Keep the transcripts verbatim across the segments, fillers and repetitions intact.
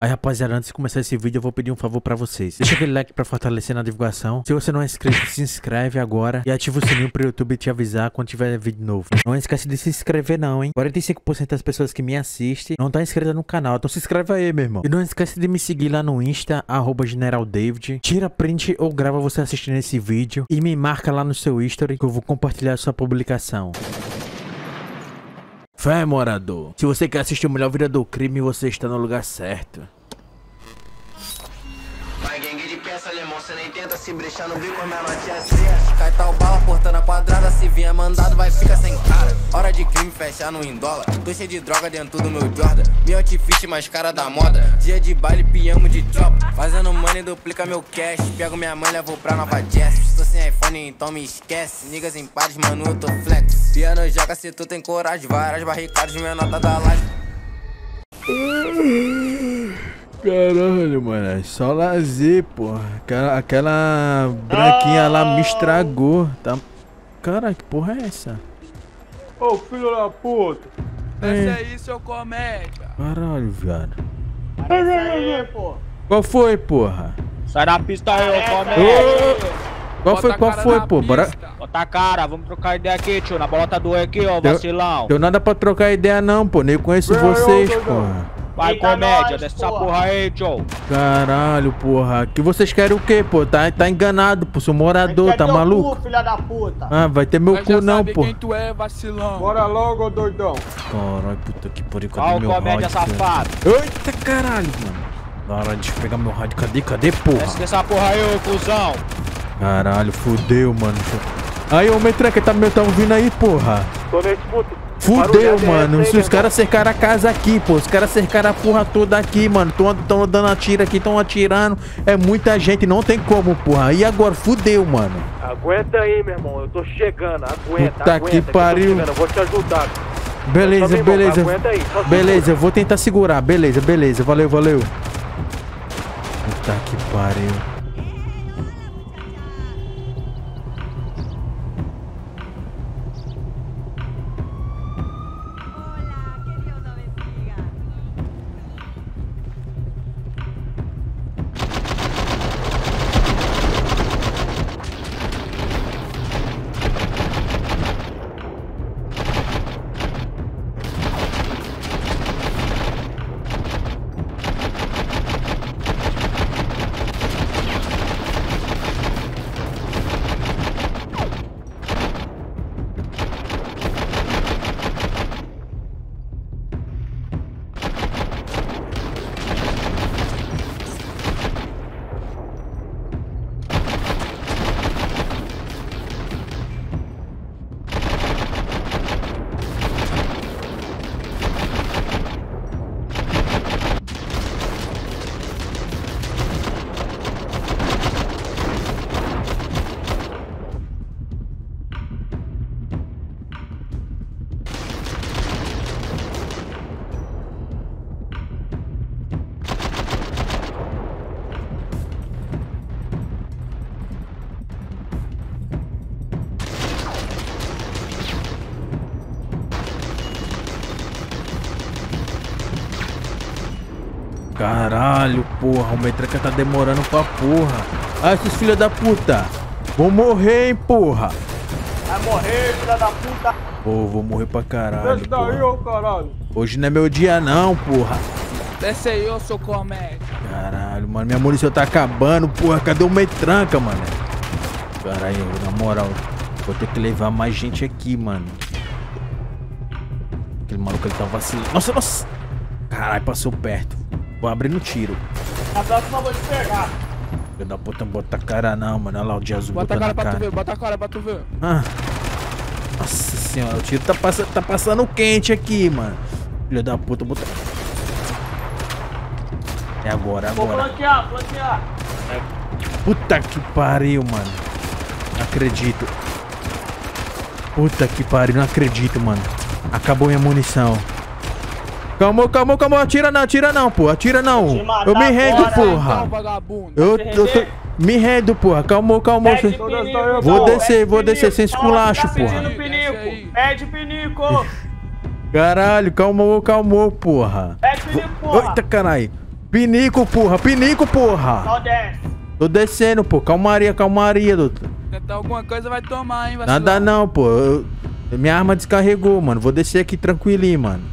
Aí, rapaziada, antes de começar esse vídeo, eu vou pedir um favor pra vocês. Deixa aquele like pra fortalecer na divulgação. Se você não é inscrito, se inscreve agora e ativa o sininho pro YouTube te avisar quando tiver vídeo novo. Não esquece de se inscrever não, hein? quarenta e cinco por cento das pessoas que me assistem não tá inscrita no canal, então se inscreve aí, meu irmão. E não esquece de me seguir lá no Insta, arroba General David. Tira print ou grava você assistindo esse vídeo e me marca lá no seu history que eu vou compartilhar a sua publicação. Fé, morador. Se você quer assistir o melhor vídeo do crime, você está no lugar certo. Vai, gangue de peça, alemão, cê nem tenta se brechar, não viu como é notinha certa. Cai tal bala, portando a quadrada, se vier mandado vai ficar sem cara. Hora de crime, fechar no indola. Tô cheio de droga dentro do meu Jordan. Meu outfit mais cara da moda. Dia de baile, piamo de drop. Fazendo money, duplica meu cash. Pego minha mãe, levo pra Nova Jazz. Tô sem iPhone, então me esquece. Niggas em pares, mano, eu tô flex. Piano joga se tu tem coragem. Várias barricadas, minha nota da laje. Caralho, mano, é só lazer, porra. Aquela, aquela branquinha lá me estragou. Tá... Caralho, que porra é essa? Ô, filho da puta. É. Desce aí, seu comédia. Caralho, viado. Desce aí, pô. Qual foi, porra? Sai da pista aí, ô comédia. Ô, qual foi, qual foi, pô? Bora... Bota a cara, vamos trocar ideia aqui, tio. Na bolota do aqui, ó, vacilão. Deu nada pra trocar ideia não, pô. Nem conheço vocês, porra. Vai, Eita, comédia, nós, desce essa porra. porra aí, tio. Caralho, porra. Que vocês querem o quê, pô? Tá, tá enganado, pô. Sou morador, tá maluco? Cu, filha da puta. Ah, vai ter meu Nós cu já não, sabe pô. quem tu é, vacilão. Bora logo, doidão. Caralho, puta que pariu. Ó Cadê o meu comédia rádio, cara? safado. Eita, caralho, mano. Caralho, deixa eu pegar meu rádio. Cadê, cadê, porra? Desce dessa porra aí, ô cuzão. Caralho, fudeu, mano. Aí, ô Metranca, tá, meu, tá ouvindo aí, porra? Tô nesse puto. Fudeu, mano. Se os caras cercaram a casa aqui, pô. Os caras cercaram a porra toda aqui, mano. Tão, tão dando a tiro aqui, tão atirando. É muita gente, não tem como, porra. E agora, fudeu, mano. Aguenta aí, meu irmão. Eu tô chegando. Aguenta, Puta aguenta. que pariu. Eu vou te ajudar. Beleza, Só, meu irmão, beleza. aguenta aí, só Beleza, eu vou tentar segurar. Beleza, beleza. Valeu, valeu. Puta que pariu. Caralho, porra, o Metranca tá demorando pra porra. Ah, esses filhos da puta. Vou morrer, hein, porra. Vai morrer, filha da puta. Pô, vou morrer pra caralho, Desce daí, porra. ô caralho. Hoje não é meu dia não, porra. Desce aí, ô seu comédia. Caralho, mano, minha munição tá acabando, porra. Cadê o Metranca, mano? Caralho, na moral, vou ter que levar mais gente aqui, mano. Aquele maluco, ele tá vacilando. Nossa, nossa. Caralho, passou perto. Vou abrir no tiro. Na próxima eu vou te pegar. Filho da puta, não bota a cara não, mano. Olha lá o de azul Bota a botando cara a pra tu cara. ver, bota a cara pra tu ver. Ah. Nossa senhora, o tiro tá, passa, tá passando quente aqui, mano. Filho da puta, bota... É agora, é Vou agora. flanquear, flanquear. Puta que pariu, mano. Não acredito. Puta que pariu, não acredito, mano. Acabou minha munição. Calma, calma, calma. Atira não, atira não, pô. Atira não. Eu me rendo, porra. Então, vagabundo. Eu, eu tô... Me rendo, porra. Calma, calma. Pede pinico, Vou pô. descer, Pede vou pinico. descer sem esculacho, Tá pedindo porra. pinico. Pede pinico. Caralho, calmou, calmou, porra. Pede pinico, porra. Eita, caralho. Pinico, porra, pinico, porra. Só desce. Tô descendo, pô. Calmaria, calmaria, doutor. Tentar alguma coisa vai tomar, hein, vacilão. Nada não, pô. Eu- minha arma descarregou, mano. Vou descer aqui tranquilinho, mano.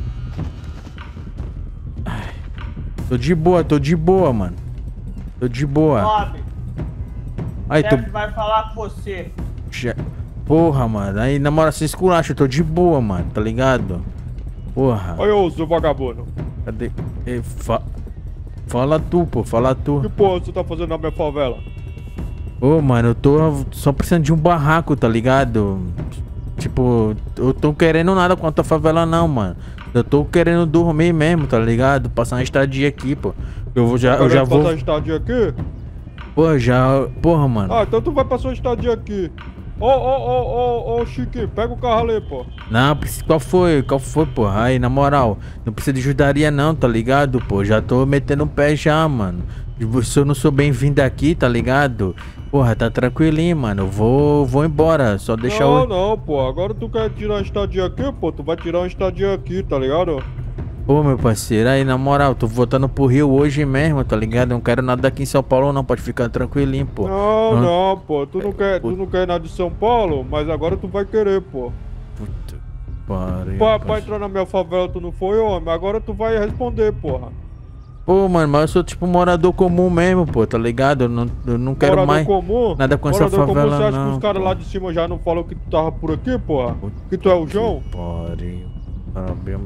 Ai. Tô de boa, tô de boa, mano. Tô de boa. Sobe. Aí, O tô... chefe vai falar com você. Che- Porra, mano. Aí, na moral, sem esculacho, eu tô de boa, mano. Tá ligado? Porra. Olha ô, seu vagabundo. Cadê? Ei, fa... Fala tu, pô. Fala Que tu. porra você tá fazendo na minha favela? Ô, mano, eu tô só precisando de um barraco, tá ligado? Tipo, eu tô querendo nada com a tua favela não, mano. Eu tô querendo dormir mesmo, tá ligado? Passar uma estadia aqui, pô. Eu vou já, eu já vou... passar estadia aqui? Porra, já... Porra, mano. Ah, então tu vai passar uma estadia aqui. Ô, ô, ô, ô, ô, Chiquinho, pega o carro ali, pô. Não, preci- qual foi? Qual foi, porra? Aí, na moral, não precisa de ajudaria não, tá ligado, pô? Já tô metendo o pé já, mano. Se eu não sou bem-vindo aqui, tá ligado? Porra, tá tranquilinho, mano. Eu vou, vou embora. Só deixar Não, o... não, pô. Agora tu quer tirar uma estadia aqui, pô. Tu vai tirar uma estadia aqui, tá ligado? Pô, meu parceiro, aí, na moral, tô voltando pro Rio hoje mesmo, tá ligado? Eu não quero nada aqui em São Paulo, não. Pode ficar tranquilinho, pô. Não, Não- não, pô. Tu não quer, tu não quer nada de São Paulo, mas agora tu vai querer, pô. Puta pariu, Pra, pra parceiro. entrar na minha favela tu não foi, homem. Agora tu vai responder, porra. Pô, mano, mas eu sou tipo morador comum mesmo, pô, tá ligado? Eu não, eu não quero Morador mais comum? nada com essa Morador comum, favela, você acha não, que os caras pô. lá de cima já não falam que tu tava por aqui, porra? Que tu é o João? Pariu. Parabéns.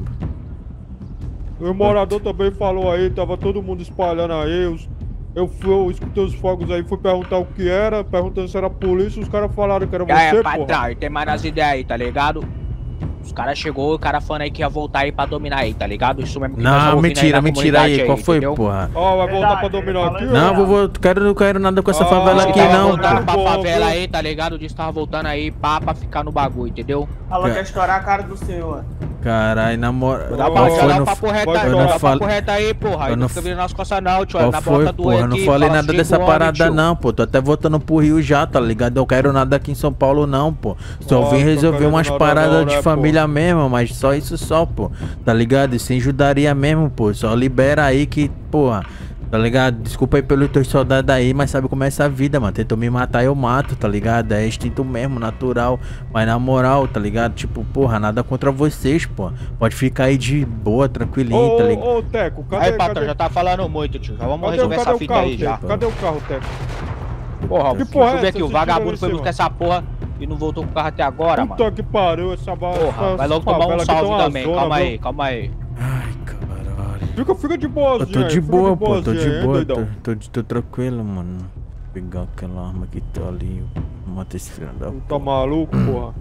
O morador também falou aí, tava todo mundo espalhando aí. Os, eu, fui, eu escutei os fogos aí, fui perguntar o que era, perguntando se era polícia, os caras falaram que era Já é, você, patrão, porra. e tem mais nas ideias aí, tá ligado? Os caras chegou, o cara falando aí que ia voltar aí pra dominar aí, tá ligado? Isso mesmo que nós Não, tá ouvindo mentira, na mentira aí. comunidade Qual foi, entendeu? porra? Ó, vai voltar pra Verdade, dominar ele aqui? falou Não, ó. vou, vou, quero, não quero nada com essa Ah, favela Disse aqui, que tava não, voltando pô. pra Bom, favela viu? aí, tá ligado? Disse que tava voltando aí pá, pra ficar no bagulho, entendeu? Falou que Ca- ia estourar a cara do senhor. Caralho, na moral. Dá Ô, pra Qual já foi dá no... um papo reto pode aí, eu dá não um papo falo- reto aí, porra. eu Aí não não fica vindo nas costas não, tio. Qual Na foi, bota do porra? Eu não aqui, falei fala nada assim dessa com o homem, parada, tio. não, pô. Tô até voltando pro Rio já, tá ligado? Eu quero nada aqui em São Paulo, não, pô. Só Ó, vim tô resolver querendo umas nada paradas não, de né, família mesmo, mas só isso só, pô. Tá ligado? E sem ajudaria mesmo, pô. Só libera aí que, porra. Tá ligado? Desculpa aí pelos teus soldados aí, mas sabe como é essa vida, mano. Tentou me matar, eu mato, tá ligado? É instinto mesmo, natural. Mas na moral, tá ligado? Tipo, porra, nada contra vocês, pô. Pode ficar aí de boa, tranquilinho, Ô, tá ô, ligado? ô, Teco, cadê, Aí, patrão, cadê, já tá falando muito, tio. Já vamos cadê, resolver cadê essa o fita carro, aí já. Teco? Cadê o carro, Teco? Porra, Que deixa porra é eu ver essa? aqui, o Você vagabundo tirou foi em buscar cima? essa porra e não voltou com o carro até agora, mano. Puta que pariu, essa barra. Porra, vai logo tomar um salve também. Calma aí, calma aí. Ai, caralho. Fica, fica de boazinha. Eu tô de fica boa, pô. Tô boazinha, de hein, boa. doidão? Tô, tô, de- tô tranquilo, mano. Vou pegar aquela arma que tá ali. Mata esse filho da Tá maluco, porra?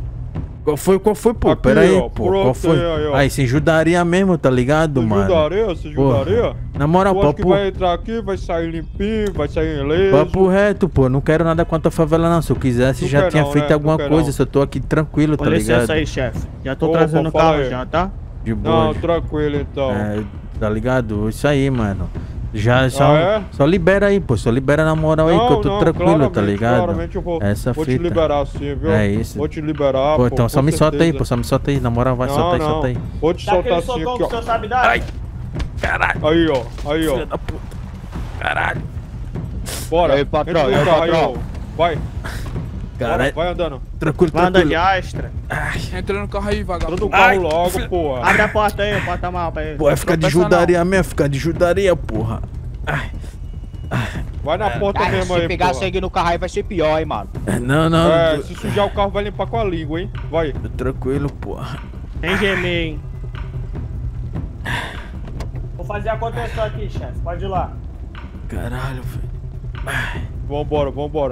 Qual foi, qual foi, pô? Aqui, Pera aí, ó, pô. pronto Qual foi? aí, ó. Aí, sem ajudaria mesmo, tá ligado, Você mano? ajudaria? Você Porra. ajudaria? Na moral, Tu acha que papo, vai entrar aqui, vai sair limpinho, vai sair ileso. papo reto, pô. Não quero nada com a tua favela, não. Se eu quisesse, Não já quer tinha não, feito né? alguma Não quer coisa. não. Se eu tô aqui tranquilo, Com tá ligado? licença aí, chefe. Já tô Opa, trazendo o fala carro aí. já, tá? De boa. Não, tranquilo então. É, tá ligado? Isso aí, mano. Já, só, Ah, é? só libera aí, pô. Só libera na moral aí, que eu tô tranquilo, tá claramente, ligado? Claramente eu vou, Essa vou te fita. liberar sim, viu? É isso. Vou te liberar, Pô, pô, então só com me solta aí, certeza. pô. Só me solta aí. Na moral, vai, Não, solta aí, não. solta aí. Vou te Dá soltar aquele assim socão aqui, que o senhor ó. sabe dar? Ai, caralho. Aí, ó. Aí, ó. Filha da puta. Caralho. Bora. E aí, patrão, Entra e no aí, carro aí, patrão? ó. Vai. Bora, Caralho. vai andando. Tranquilo, Manda de tranquilo. astra. Entra no carro aí, Entra vagabundo. no carro Ai, logo, filha- porra. Abre a porta aí, porta mal pra ele. Pô, vai ficar de tropeça judaria mesmo, ficar de judaria, porra. Ai. Vai na porta Cara, mesmo se aí, pegar porra. sangue no carro aí vai ser pior, hein, mano. Não, não. É, tô- se sujar o carro vai limpar com a língua, hein? Vai. tô tranquilo, porra. Sem gemer, hein? Vou fazer a contenção aqui, chefe. Pode ir lá. Caralho, velho. Vambora, vambora.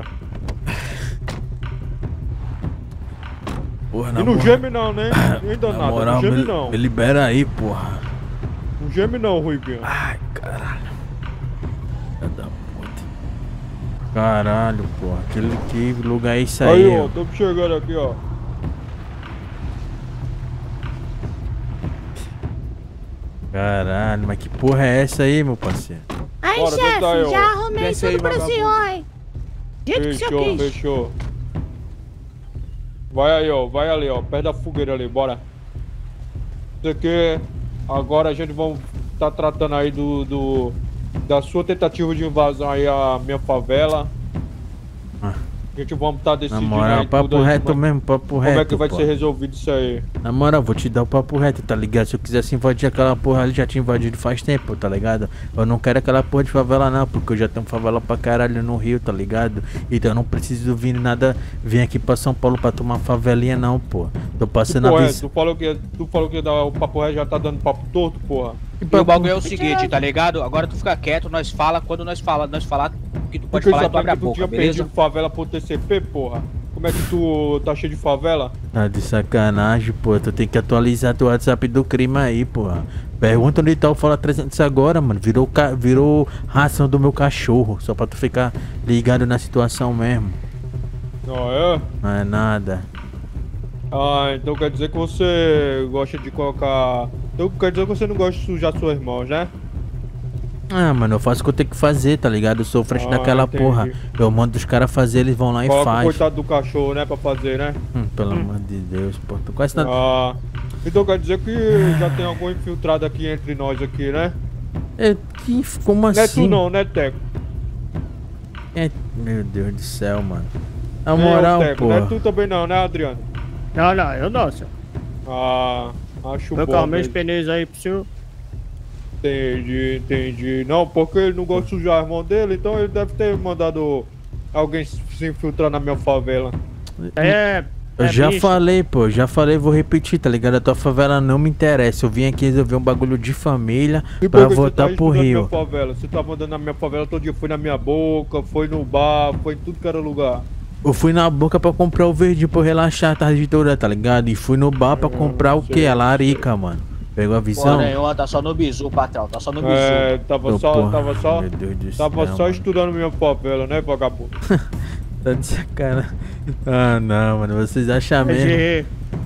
Porra, E na não moral. geme não, né? Nem Na danado, moral, não geme me, não. me libera aí, porra. Não geme não, Ruibinho. Ai, caralho. Filha da puta. Caralho, porra. Aquele que lugar é isso aí, Aí, ó, ó. tô chegando aqui, ó. Caralho, mas que porra é essa aí, meu parceiro? Aí, Bora, chefe, tenta eu. já arrumei Desce aí, tudo pro vagabundo. senhor, hein? Do jeito que o senhor Fechou, quis. fechou. Vai aí, ó. Vai ali, ó. Perto da fogueira ali, bora. Isso aqui, agora a gente vai tá tratando aí do, do da sua tentativa de invasão aí à minha favela. Ah. A gente vamos estar tá decidindo Na moral, aí papo tudo aí, reto como, mesmo, papo reto. como é que vai pô. ser resolvido isso aí? Na moral, vou te dar o papo reto, tá ligado? Se eu quisesse invadir aquela porra ali, já tinha invadido faz tempo, tá ligado? Eu não quero aquela porra de favela não, porque eu já tenho favela pra caralho no Rio, tá ligado? Então eu não preciso vir nada, vir aqui pra São Paulo pra tomar favelinha não, pô. Tô passando Pô, a é, visão. tu falou que tu falou que o papo reto já tá dando papo torto, porra. E o bagulho é o seguinte, tá ligado? Agora tu fica quieto, nós fala, quando nós fala, nós falar que tu pode Fiquei falar, tu abre sabendo a que tu boca, tinha beleza? perdido favela pro T C P, porra. Como é que tu tá cheio de favela? Tá de sacanagem, pô. Tu tem que atualizar teu WhatsApp do crime aí, porra. Pergunta onde tá o Fala trezentos agora, mano. Virou, ca... Virou ração do meu cachorro. Só pra tu ficar ligado na situação mesmo. Não é? Não é nada. Ah, então quer dizer que você gosta de colocar... Então quer dizer que você não gosta de sujar seus irmãos, né? Ah, mano, eu faço o que eu tenho que fazer, tá ligado? Eu sou frente Ah, daquela entendi. porra. Eu mando os caras fazer, eles vão lá e Coloca o faz. coitado do cachorro, né, pra fazer, né? Hum, pelo amor de Deus, pô. Tô quase nada. Ah, então quer dizer que já tem algum infiltrado aqui entre nós aqui, né? É, que, como Não é assim? tu não, né, Teco? É, meu Deus do céu, mano. Na Nem moral, eu, Teco. pô. Não é tu também não, né, Adriano? Não, não, eu não, senhor. Ah, acho Meu bom carro, meus mesmo. pneus aí pro senhor. Entendi, entendi. Não, porque ele não gosta de sujar a mão dele, então ele deve ter mandado alguém se infiltrar na minha favela. É. Eu é já bicho. falei, pô, já falei, vou repetir, tá ligado? A tua favela não me interessa. Eu vim aqui resolver um bagulho de família E pra por que voltar você tá pro estudando Rio. Minha favela? Você tá mandando na minha favela todo dia, foi na minha boca, foi no bar, foi em tudo que era lugar. Eu fui na boca pra comprar o verde pra eu relaxar a tarde toda, tá ligado? E fui no bar pra comprar o sei, quê? A larica, mano. Pegou a visão? Porra nenhuma, tá só no bizu, patrão, tá só no bizu. É, tava Ô, só, porra, tava só, meu Deus do tava céu, só mano. estudando minha favela, né, vagabundo? Tá de sacanagem. Ah, não, mano. Vocês acham É mesmo... de...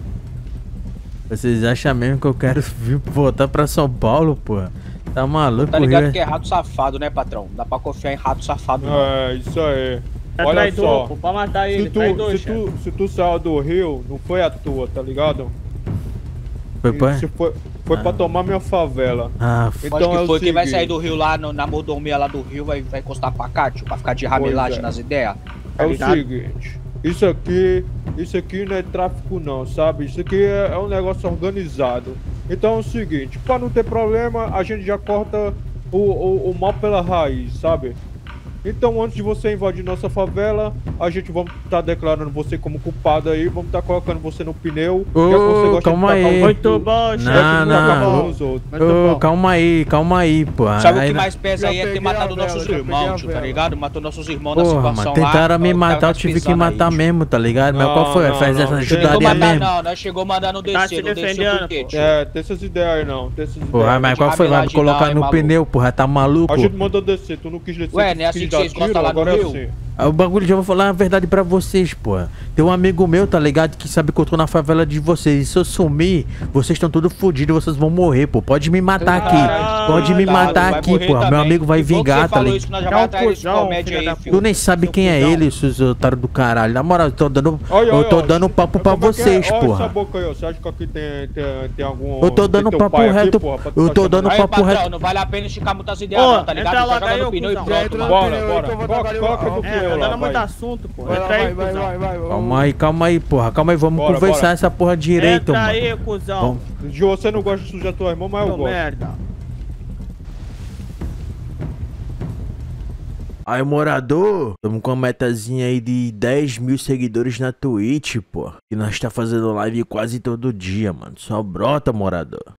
Vocês acham mesmo que eu quero vir voltar pra São Paulo, pô? Tá maluco, Tá ligado Rio que é rato safado, né, patrão? Dá pra confiar em rato safado, não. É, isso aí. É Olha traidor, só, pô, pra matar se ele, tu, traidor, se, chefe. tu, se tu saiu do Rio, não foi à toa, tá ligado? Foi, pai? Se foi, foi pra Ah. tomar minha favela. Ah, f... Então Pode é que o foi quem vai seguinte, sair do Rio lá no- na mordomia lá do Rio, vai, vai encostar pra cá, tio, pra ficar de ramelagem é. nas ideias. É o ligado? seguinte, isso aqui, isso aqui não é tráfico não, sabe? Isso aqui é, é um negócio organizado. Então é o seguinte, pra não ter problema, a gente já corta o, o, o mal pela raiz, sabe? Então antes de você invadir nossa favela, a gente vamos estar declarando você como culpado aí, vamos estar colocando você no pneu. Ô, já que você gosta de calma tacar aí. os Muito outros- bom, já que chefe. Não, você muito taca a não. mão bom. nos outros. Muito Ô, bom. calma aí, calma aí, pô. Sabe o Aí que na- mais pesa Já aí é ter peguei matado a vela, nossos já peguei a irmãos, tio, tá vela. ligado? Matou nossos irmãos na Porra, situação mano, tentaram lá. me ó, matar, tá eu tive que pisando matar aí, mesmo, tá ligado? Mas Não, qual foi? não, Faz não, essa não. Chegou ajudaria mandar, mesmo? não, nós chegou mandando descer, Tá se não desceu defendendo, por quê, pô. tio? É, tem essas ideias aí não, tem essas Porra, ideias. mas qual foi? Vai me ramelagem colocar não, no hein, maluco? pneu, porra, tá maluco? A gente mandou descer, tu não quis descer, Ué, tu não é assim quis que dar vocês tiro, gostam lá no agora é Rio? assim. Ah, o bagulho, já vou falar a verdade pra vocês, pô. Tem um amigo meu, tá ligado? Que sabe que eu tô na favela de vocês. E se eu sumir, vocês estão todos fodidos, vocês vão morrer, pô. Pode me matar aqui. Caralho, Pode me cuidado, matar vai aqui, morrer pô. Meu também. amigo vai Que bom que vingar, você tá falou ligado? isso, nós já É vai um atrás desse cuzão, comédia filho aí, da filho. Tu nem sabe Seu quem é cuzão. ele, seus otários do caralho. Na moral, eu tô dando, Olha, eu tô olha, dando olha, papo pra como é que é? vocês, Olha essa porra. boca aí, ó. Você acha que aqui tem, tem, tem algum... Eu tô dando tem teu papo pai aqui, reto, porra, pra tu eu tá tô chamando? dando Aí, papo patrão, reto. não vale a pena esticar muitas ideias Ô, não, tá ligado? entra Só logo joga aí, no ô, pneu e cuzão. pronto, Entra mano. no Bora, pneu, bora. então eu vou Coloca- dar ali, coloca ó. no É, pneu tá lá, dando muito vai. assunto, pô. Vai lá, Entra aí, vai, vai, cuzão. vai, vai. Calma aí, calma aí, porra. Calma aí, vamos Bora, conversar bora. essa porra direito, Entra mano. aí, cuzão. Vamos. Gil, você não gosta de sujar tua irmã, mas eu Ô, gosto. merda. Aí, morador, tamo com uma metazinha aí de dez mil seguidores na Twitch, pô. E nós tá fazendo live quase todo dia, mano. Só brota, morador.